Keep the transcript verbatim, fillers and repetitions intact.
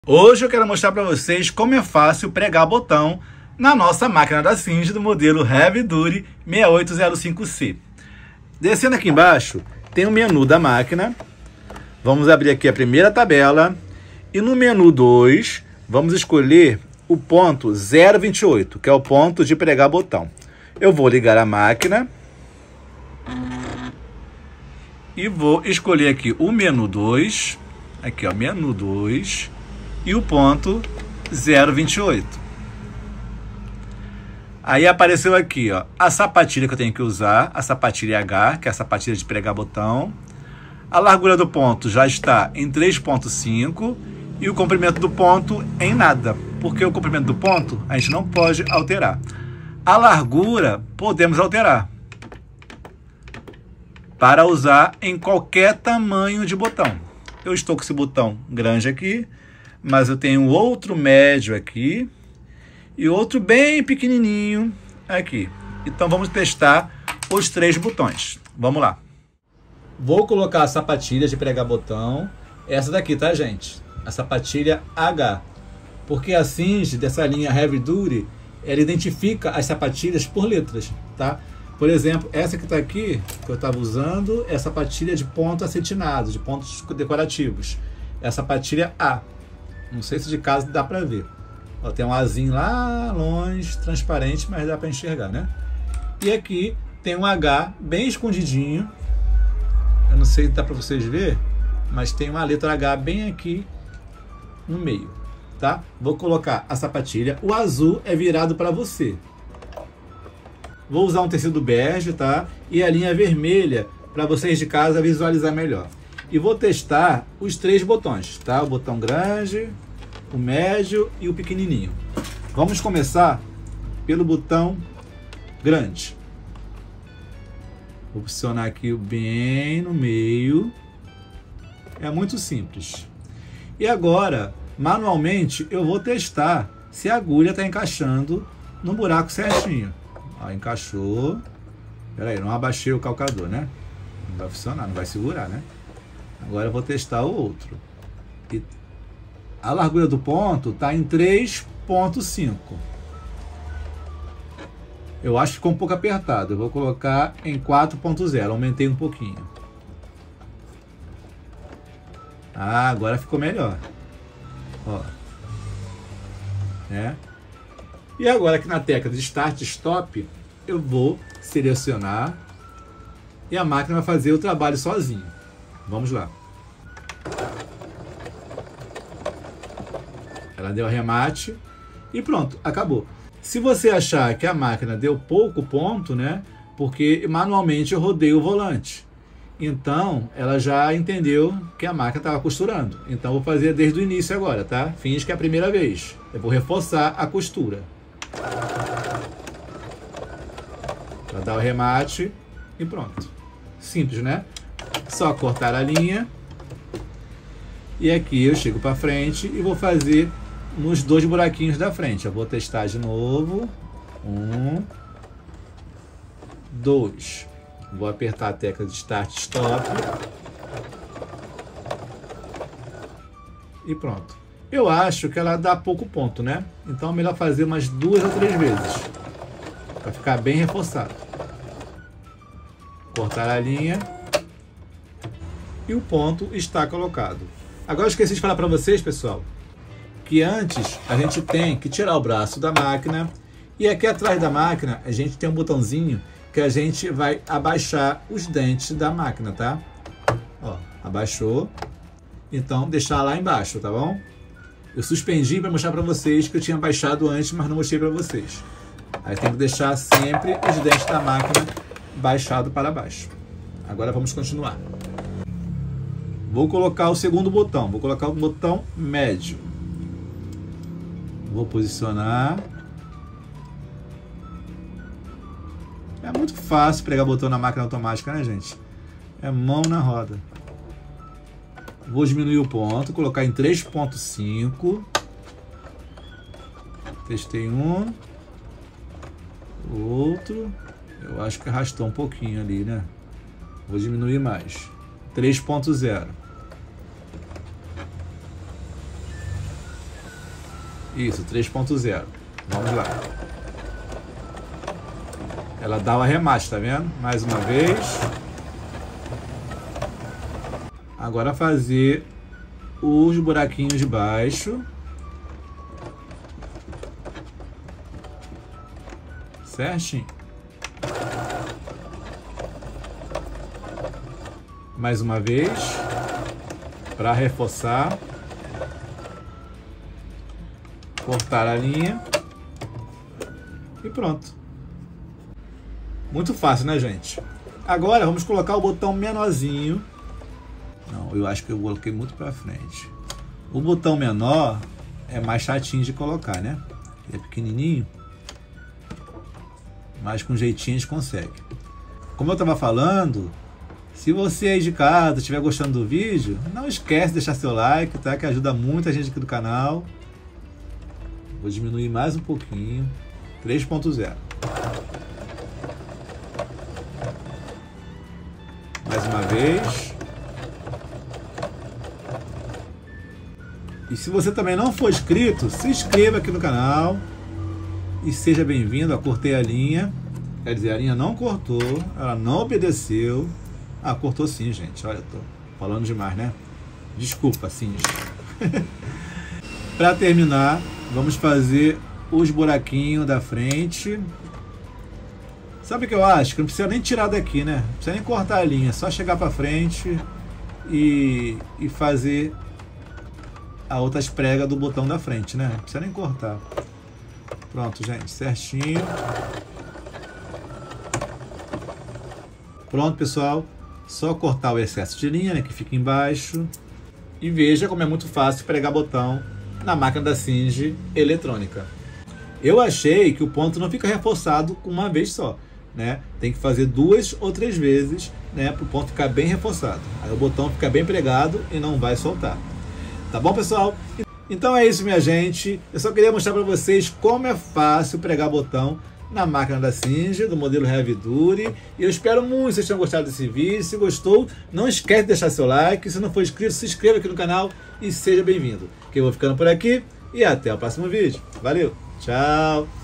Hoje eu quero mostrar para vocês como é fácil pregar botão na nossa máquina da Singe do modelo Heavy Duty seis oito zero cinco C. Descendo aqui embaixo, tem o menu da máquina. Vamos abrir aqui a primeira tabela. E no menu dois, vamos escolher o ponto zero vinte e oito, que é o ponto de pregar botão. Eu vou ligar a máquina. E vou escolher aqui o menu dois. Aqui, ó, menu dois. E o ponto zero vinte e oito. Aí apareceu aqui, ó, a sapatilha que eu tenho que usar, a sapatilha H, que é a sapatilha de pregar botão. A largura do ponto já está em três ponto cinco e o comprimento do ponto em nada, porque o comprimento do ponto a gente não pode alterar. A largura podemos alterar para usar em qualquer tamanho de botão. Eu estou com esse botão grande aqui, mas eu tenho outro médio aqui e outro bem pequenininho aqui. Então vamos testar os três botões. Vamos lá. Vou colocar a sapatilha de pregar botão. Essa daqui, tá, gente? A sapatilha H. Porque a Singe dessa linha Heavy Duty, ela identifica as sapatilhas por letras, tá? Por exemplo, essa que tá aqui, que eu estava usando, é a sapatilha de ponto acetinado, de pontos decorativos. É a sapatilha A. Não sei se de casa dá para ver. Ó, tem um Azinho lá longe, transparente, mas dá para enxergar, né? E aqui tem um H bem escondidinho. Eu não sei se dá para vocês ver, mas tem uma letra H bem aqui no meio, tá? Vou colocar a sapatilha. O azul é virado para você. Vou usar um tecido bege, tá? E a linha vermelha para vocês de casa visualizar melhor. E vou testar os três botões, tá? O botão grande, o médio e o pequenininho. Vamos começar pelo botão grande. Vou posicionar aqui bem no meio. É muito simples. E agora, manualmente, eu vou testar se a agulha está encaixando no buraco certinho. Ó, encaixou. Espera aí, não abaixei o calcador, né? Não vai funcionar, não vai segurar, né? Agora eu vou testar o outro. E a largura do ponto está em três ponto cinco. Eu acho que ficou um pouco apertado. Eu vou colocar em quatro ponto zero. Aumentei um pouquinho. Ah, agora ficou melhor. Ó. É. E agora aqui na tecla de Start Stop, eu vou selecionar e a máquina vai fazer o trabalho sozinho. Vamos lá. Ela deu arremate e pronto, acabou. Se você achar que a máquina deu pouco ponto, né? Porque manualmente eu rodei o volante. Então, ela já entendeu que a máquina estava costurando. Então, vou fazer desde o início agora, tá? Finge que é a primeira vez. Eu vou reforçar a costura. Para dar o arremate e pronto. Simples, né? Só cortar a linha. E aqui eu chego para frente e vou fazer nos dois buraquinhos da frente. Eu vou testar de novo. Um. Dois. Vou apertar a tecla de Start Stop. E pronto. Eu acho que ela dá pouco ponto, né? Então é melhor fazer umas duas ou três vezes. Para ficar bem reforçado. Cortar a linha. E o ponto está colocado. Agora eu esqueci de falar para vocês, pessoal, que antes a gente tem que tirar o braço da máquina e aqui atrás da máquina a gente tem um botãozinho que a gente vai abaixar os dentes da máquina, tá? Ó, abaixou. Então deixar lá embaixo, tá bom? Eu suspendi para mostrar para vocês que eu tinha baixado antes, mas não mostrei para vocês. Aí tem que deixar sempre os dentes da máquina baixado para baixo. Agora vamos continuar. Vou colocar o segundo botão. Vou colocar o botão médio. Vou posicionar. É muito fácil pregar botão na máquina automática, né, gente? É mão na roda. Vou diminuir o ponto. Colocar em três ponto cinco. Testei um. O outro. Eu acho que arrastou um pouquinho ali, né? Vou diminuir mais. três ponto zero. Isso, três ponto zero. Vamos lá. Ela dá o arremate, tá vendo? Mais uma vez. Agora fazer os buraquinhos de baixo. Certinho. Mais uma vez. Para reforçar. Cortar a linha. E pronto. Muito fácil, né, gente? Agora vamos colocar o botão menorzinho. Não, eu acho que eu coloquei muito para frente. O botão menor é mais chatinho de colocar, né? Ele é pequenininho. Mas com jeitinho a gente consegue. Como eu estava falando, se você aí de casa estiver gostando do vídeo, não esquece de deixar seu like, tá? Que ajuda muita gente aqui do canal. Vou diminuir mais um pouquinho. três ponto zero. Mais uma vez. E se você também não for inscrito, se inscreva aqui no canal. E seja bem-vindo. Eu cortei a linha. Quer dizer, a linha não cortou. Ela não obedeceu. Ah, cortou sim, gente. Olha, tô falando demais, né? Desculpa, sim. Para terminar, vamos fazer os buraquinhos da frente. Sabe o que eu acho? Que não precisa nem tirar daqui, né? Não precisa nem cortar a linha. É só chegar para frente e, e fazer a outras pregas do botão da frente, né? Não precisa nem cortar. Pronto, gente. Certinho. Pronto, pessoal. Só cortar o excesso de linha, né? Que fica embaixo. E veja como é muito fácil pregar botão na máquina da Singe eletrônica. Eu achei que o ponto não fica reforçado com uma vez só, né? Tem que fazer duas ou três vezes, né? Para o ponto ficar bem reforçado. Aí o botão fica bem pregado e não vai soltar. Tá bom, pessoal? Então é isso, minha gente. Eu só queria mostrar para vocês como é fácil pregar botão na máquina da Singe, do modelo Heavy Duty. E eu espero muito que vocês tenham gostado desse vídeo. Se gostou, não esquece de deixar seu like. Se não for inscrito, se inscreva aqui no canal e seja bem-vindo. Que eu vou ficando por aqui e até o próximo vídeo. Valeu, tchau!